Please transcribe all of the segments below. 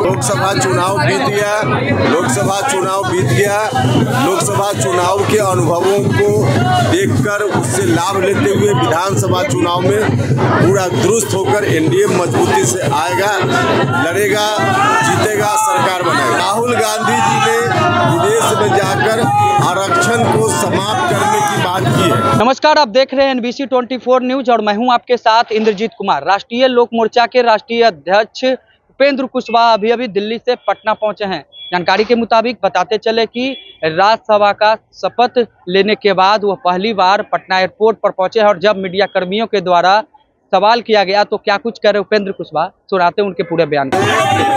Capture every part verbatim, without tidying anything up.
लोकसभा चुनाव बीत गया लोकसभा चुनाव बीत गया लोकसभा चुनाव के अनुभवों को देखकर उससे लाभ लेते हुए विधानसभा चुनाव में पूरा दुरुस्त होकर एनडीए मजबूती से आएगा, लड़ेगा, जीतेगा, सरकार बनाएगा। राहुल गांधी जी ने विदेश में जाकर आरक्षण को समाप्त करने की बात की है। नमस्कार, आप देख रहे हैं एनबीसी चौबीस न्यूज और मैं हूं आपके साथ इंद्रजीत कुमार। राष्ट्रीय लोक मोर्चा के राष्ट्रीय अध्यक्ष उपेंद्र कुशवाहा अभी अभी दिल्ली से पटना पहुंचे हैं। जानकारी के मुताबिक बताते चले कि राज्यसभा का शपथ लेने के बाद वह पहली बार पटना एयरपोर्ट पर पहुंचे हैं और जब मीडिया कर्मियों के द्वारा सवाल किया गया तो क्या कुछ कह रहे उपेंद्र कुशवाहा, सुनाते हैं उनके पूरे बयान को।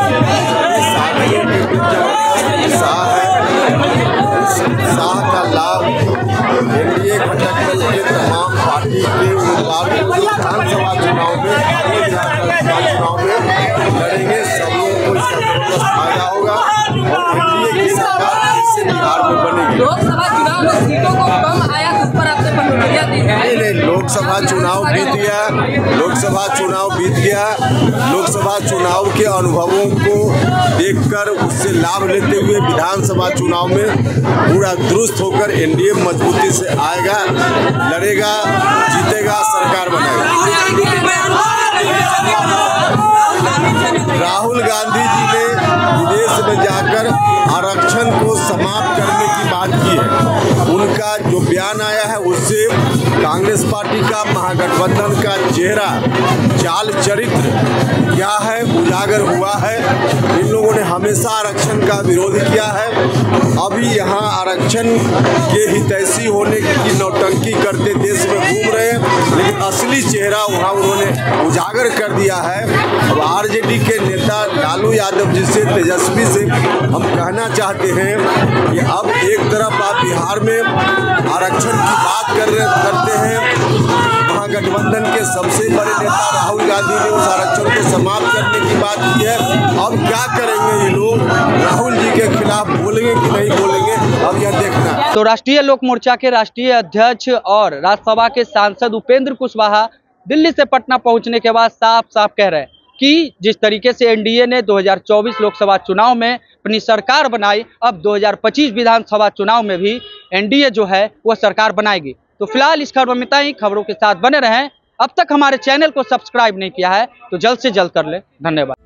शाह का लाभ एनडीए घटक दल के तमाम पार्टी के उम्मीदवार को विधानसभा चुनाव में चुनाव में लड़ेंगे, सब लोगों को इसका जबरदस्त फायदा होगा और एनडीए की सरकार इससे बिहार में बनेगी। लोकसभा चुनाव में सीटों को कम आया, उस पर आपने प्रतिक्रिया दी है? नहीं नहीं, लोकसभा चुनाव बीत गया लोकसभा चुनाव बीत गया लोकसभा चुनाव के अनुभवों को देखकर उससे लाभ लेते हुए विधानसभा चुनाव में पूरा दुरुस्त होकर एनडीए मजबूती से आएगा, लड़ेगा, जीतेगा, सरकार बनाएगा। राहुल गांधी जी ने विदेश में जाकर आरक्षण को समाप्त करने की बात की है। उनका जो बयान आया है उससे कांग्रेस पार्टी का महागठबंधन का चेहरा, चाल चरित्र क्या है उजागर हुआ है। इन लोगों ने हमेशा आरक्षण का विरोध किया है, अभी यहाँ आरक्षण के हितैषी होने की नौटंकी करते देश में घूम रहे हैं, लेकिन असली चेहरा वहाँ उन्होंने उजागर कर दिया है। अब आरजेडी के नेता लालू यादव जी से, तेजस्वी से हम कहना चाहते हैं कि अब एक तरफ आप बिहार में आरक्षण की बात कर रहे करते हैं, महागठबंधन के सबसे बड़े नेता राहुल गांधी ने उस आरक्षण को समाप्त करने की बात की है। अब क्या करेंगे ये लोग, राहुल जी के खिलाफ बोलेंगे कि नहीं बोलेंगे, अब यह देखना है। तो राष्ट्रीय लोक मोर्चा के राष्ट्रीय अध्यक्ष और राज्यसभा के सांसद उपेंद्र कुशवाहा दिल्ली से पटना पहुंचने के बाद साफ साफ कह रहे हैं कि जिस तरीके से एनडीए ने दो हज़ार चौबीस लोकसभा चुनाव में अपनी सरकार बनाई, अब दो हज़ार पच्चीस विधानसभा चुनाव में भी एनडीए जो है वह सरकार बनाएगी। तो फिलहाल इस खबर में इतना ही। खबरों के साथ बने रहें। अब तक हमारे चैनल को सब्सक्राइब नहीं किया है तो जल्द से जल्द कर ले। धन्यवाद।